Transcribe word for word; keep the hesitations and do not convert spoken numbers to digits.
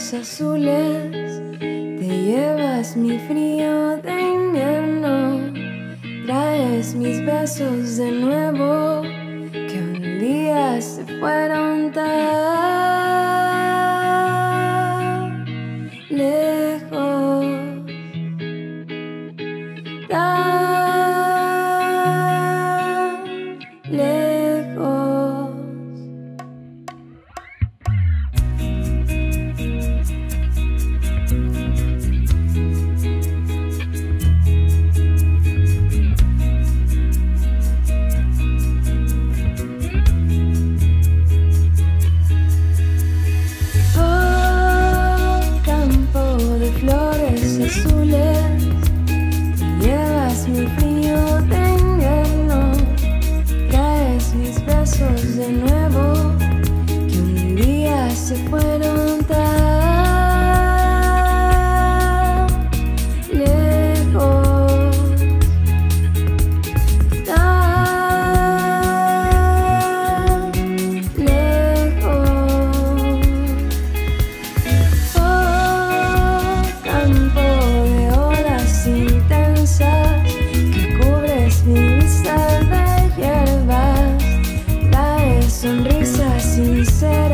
flores azules, te llevas mi frío de invierno, traes mis besos de nuevo, que un día se fueron tan lejos, tan lejos. Flores azules, te llevas mi frío de invierno, traes mis besos de nuevo, que un día se fueron tan lejos, tan lejos. Que cubres mi vista de hierbas, traes sonrisas sinceras.